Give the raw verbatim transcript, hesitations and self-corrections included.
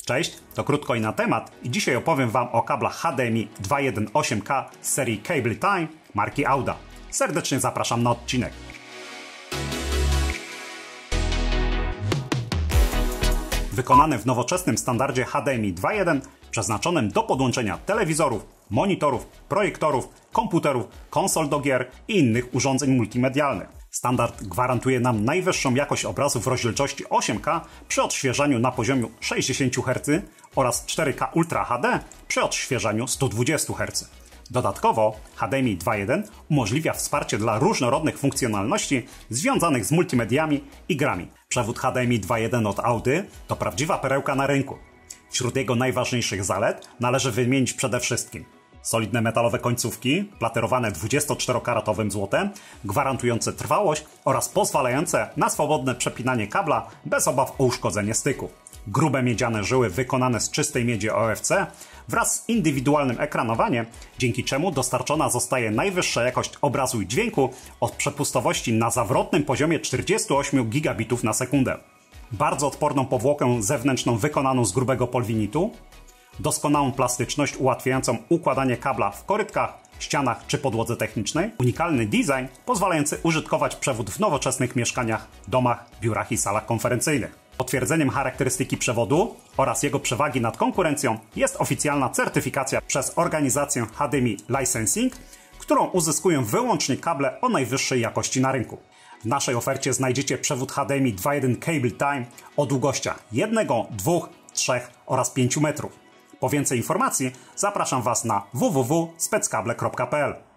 Cześć, to krótko i na temat i dzisiaj opowiem Wam o kablach H D M I dwa jeden osiem K z serii Cable Time marki Auda. Serdecznie zapraszam na odcinek. Wykonane w nowoczesnym standardzie H D M I dwa jeden, przeznaczonym do podłączenia telewizorów, monitorów, projektorów, komputerów, konsol do gier i innych urządzeń multimedialnych. Standard gwarantuje nam najwyższą jakość obrazu w rozdzielczości osiem K przy odświeżaniu na poziomie sześćdziesiąt herców oraz cztery K Ultra H D przy odświeżaniu sto dwadzieścia herców. Dodatkowo H D M I dwa jeden umożliwia wsparcie dla różnorodnych funkcjonalności związanych z multimediami i grami. Przewód H D M I dwa jeden od Audy to prawdziwa perełka na rynku. Wśród jego najważniejszych zalet należy wymienić przede wszystkim solidne metalowe końcówki, platerowane dwudziestoczterokaratowym złotem, gwarantujące trwałość oraz pozwalające na swobodne przepinanie kabla bez obaw o uszkodzenie styku. Grube miedziane żyły wykonane z czystej miedzi O F C wraz z indywidualnym ekranowaniem, dzięki czemu dostarczona zostaje najwyższa jakość obrazu i dźwięku o przepustowości na zawrotnym poziomie czterdzieści osiem gigabitów na sekundę. Bardzo odporną powłokę zewnętrzną wykonaną z grubego polwinitu, doskonałą plastyczność ułatwiającą układanie kabla w korytkach, ścianach czy podłodze technicznej, unikalny design pozwalający użytkować przewód w nowoczesnych mieszkaniach, domach, biurach i salach konferencyjnych. Potwierdzeniem charakterystyki przewodu oraz jego przewagi nad konkurencją jest oficjalna certyfikacja przez organizację H D M I Licensing, którą uzyskują wyłącznie kable o najwyższej jakości na rynku. W naszej ofercie znajdziecie przewód H D M I dwa jeden Cable Time o długościach jednego, dwóch, trzech oraz pięciu metrów. Po więcej informacji zapraszam Was na w w w kropka speckable kropka p l.